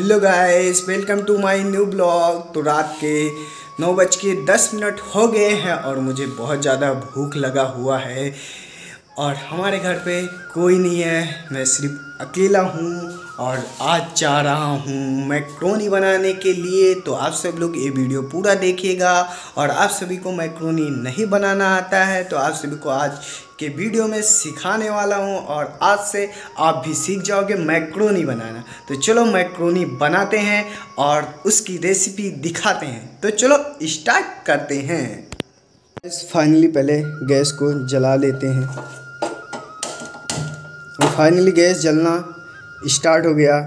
Hello guys, welcome to my new blog. तो रात के 9:10 हो गए हैं और मुझे बहुत ज़्यादा भूख लगा हुआ है और हमारे घर पे कोई नहीं है, मैं सिर्फ अकेला हूँ और आज जा रहा हूँ मैक्रोनी बनाने के लिए। तो आप सब लोग ये वीडियो पूरा देखिएगा और आप सभी को मैक्रोनी नहीं बनाना आता है तो आप सभी को आज के वीडियो में सिखाने वाला हूँ और आज से आप भी सीख जाओगे मैक्रोनी बनाना। तो चलो मैक्रोनी बनाते हैं और उसकी रेसिपी दिखाते हैं। तो चलो स्टार्ट करते हैं। फाइनली पहले गैस को जला लेते हैं और फाइनली गैस जलना स्टार्ट हो गया।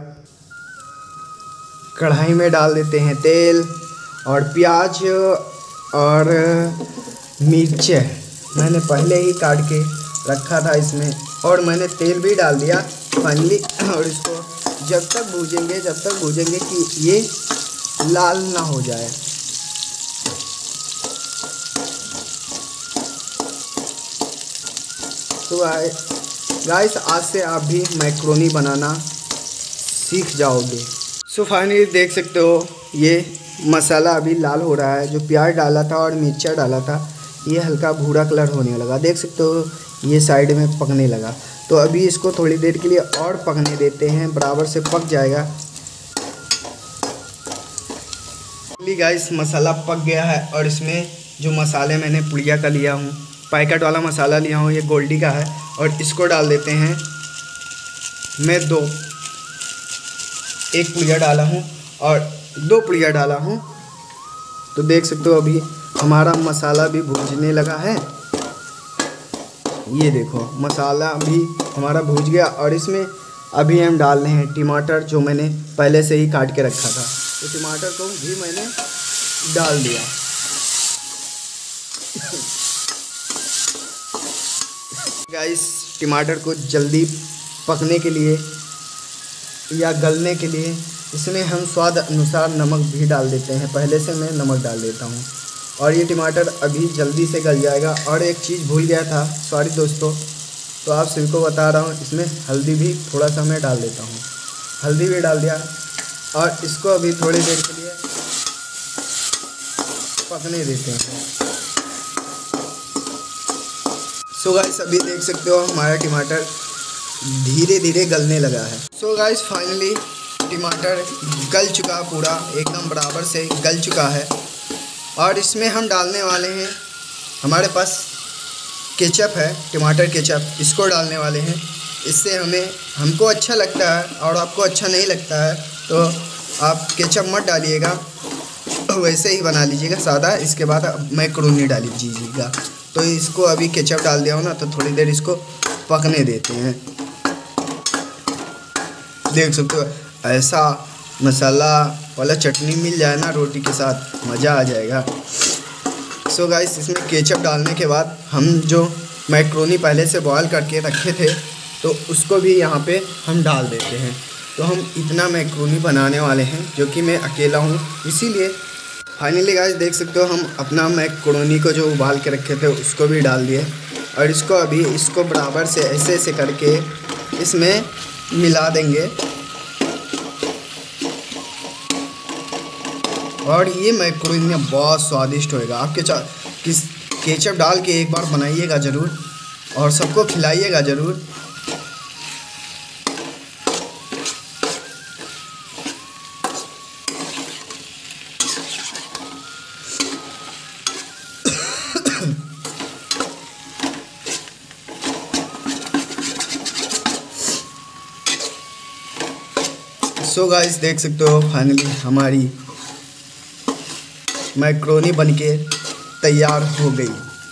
कढ़ाई में डाल देते हैं तेल और प्याज और मिर्च मैंने पहले ही काट के रखा था इसमें और मैंने तेल भी डाल दिया फाइनली। और इसको जब तक भूजेंगे कि ये लाल ना हो जाए। तो गाइस आज से आप भी मैक्रोनी बनाना सीख जाओगे। सो फाइनली देख सकते हो ये मसाला अभी लाल हो रहा है। जो प्याज डाला था और मिर्चा डाला था ये हल्का भूरा कलर होने लगा, देख सकते हो ये साइड में पकने लगा। तो अभी इसको थोड़ी देर के लिए और पकने देते हैं, बराबर से पक जाएगा। गाइस मसाला पक गया है और इसमें जो मसाले मैंने पुड़िया का लिया हूँ, पैकेट वाला मसाला लिया हूँ, ये गोल्डी का है और इसको डाल देते हैं। मैं एक पुड़िया डाला हूँ और 2 पुड़िया डाला हूँ। तो देख सकते हो अभी हमारा मसाला भी भूनने लगा है। ये देखो मसाला भी हमारा भून गया और इसमें अभी हम डाल रहे हैं टमाटर जो मैंने पहले से ही काट के रखा था। तो टमाटर को भी मैंने डाल दिया। गाइस टमाटर को जल्दी पकने के लिए या गलने के लिए इसमें हम स्वाद अनुसार नमक भी डाल देते हैं। पहले से मैं नमक डाल देता हूँ और ये टमाटर अभी जल्दी से गल जाएगा। और एक चीज़ भूल गया था, सॉरी दोस्तों, तो आप सभी को बता रहा हूँ, इसमें हल्दी भी थोड़ा सा मैं डाल देता हूँ। हल्दी भी डाल दिया और इसको अभी थोड़ी देर के लिए पकने देते हैं। सो गाइस अभी देख सकते हो हमारा टमाटर धीरे धीरे गलने लगा है। सो गाइस फाइनली टमाटर गल चुका, पूरा एकदम बराबर से गल चुका है और इसमें हम डालने वाले हैं, हमारे पास केचप है, टमाटर केचप, इसको डालने वाले हैं। इससे हमको अच्छा लगता है और आपको अच्छा नहीं लगता है तो आप केचप मत डालिएगा, वैसे ही बना लीजिएगा सादा। इसके बाद मैक्रोनी डाल लीजिएगा। तो इसको अभी केचप डाल दिया हो ना, तो थोड़ी देर इसको पकने देते हैं। देख सकते हो ऐसा मसाला वाला चटनी मिल जाए ना रोटी के साथ, मज़ा आ जाएगा। सो गाइस इसमें केचप डालने के बाद हम जो मैक्रोनी पहले से बॉयल करके रखे थे तो उसको भी यहाँ पे हम डाल देते हैं। तो हम इतना मैक्रोनी बनाने वाले हैं जो कि मैं अकेला हूँ, इसीलिए फाइनली गाइस देख सकते हो हम अपना मैक्रोनी को जो उबाल के रखे थे उसको भी डाल दिए और इसको बराबर से ऐसे करके इसमें मिला देंगे। और ये मैक्रोनी बहुत स्वादिष्ट होएगा। आप केचप डाल के एक बार बनाइएगा ज़रूर और सबको खिलाइएगा ज़रूर। सो गाइस देख सकते हो फाइनली हमारी मैक्रोनी बनके तैयार हो गई।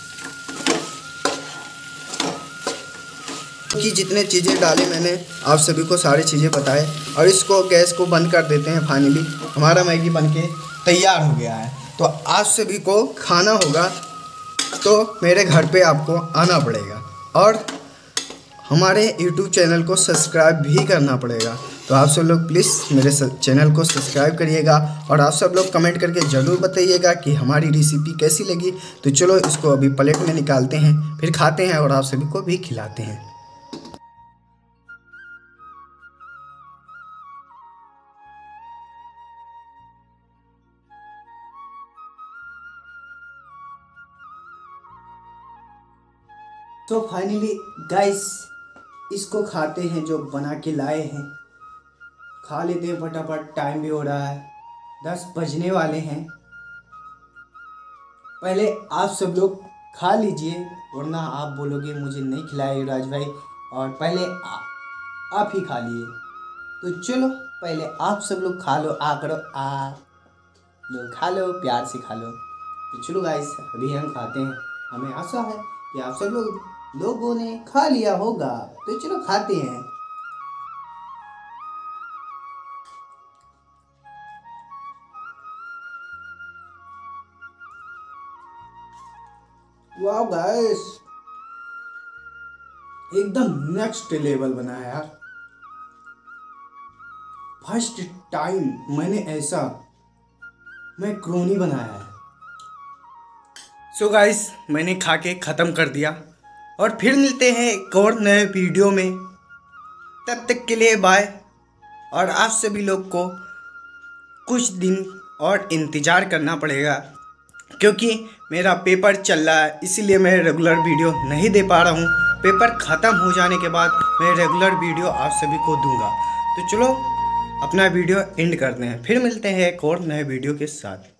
कि जितने चीज़ें डाले मैंने आप सभी को सारी चीज़ें बताए और इसको गैस को बंद कर देते हैं। फाइनली हमारा मैगी बनके तैयार हो गया है। तो आप सभी को खाना होगा तो मेरे घर पे आपको आना पड़ेगा और हमारे YouTube चैनल को सब्सक्राइब भी करना पड़ेगा। तो आप सब लोग प्लीज़ मेरे चैनल को सब्सक्राइब करिएगा और आप सब लोग कमेंट करके ज़रूर बताइएगा कि हमारी रेसिपी कैसी लगी। तो चलो इसको अभी प्लेट में निकालते हैं, फिर खाते हैं और आप सभी को भी खिलाते हैं। तो फाइनली गाइस इसको खाते हैं जो बना के लाए हैं। खा लेते हैं फटाफट, टाइम भी हो रहा है, 10 बजने वाले हैं। पहले आप सब लोग खा लीजिए वरना आप बोलोगे मुझे नहीं खिलाए युवराज भाई, और पहले आप ही खा लिए। तो चलो पहले आप सब लोग खा लो, आ करो, आ लो, खा लो, प्यार से खा लो। तो चलो गाइस अभी हम खाते हैं। हमें आशा है कि आप सब लोगों ने खा लिया होगा, तो चलो खाते हैं। वाह गाइस एकदम नेक्स्ट लेवल बना है यार। फर्स्ट टाइम मैंने ऐसा मैक्रोनी बनाया है। सो गाइस मैंने खा के ख़त्म कर दिया और फिर मिलते हैं एक और नए वीडियो में। तब तक के लिए बाय। और आप सभी लोग को कुछ दिन और इंतज़ार करना पड़ेगा क्योंकि मेरा पेपर चल रहा है, इसीलिए मैं रेगुलर वीडियो नहीं दे पा रहा हूँ। पेपर ख़त्म हो जाने के बाद मैं रेगुलर वीडियो आप सभी को दूंगा। तो चलो अपना वीडियो एंड करते हैं, फिर मिलते हैं एक और नए वीडियो के साथ।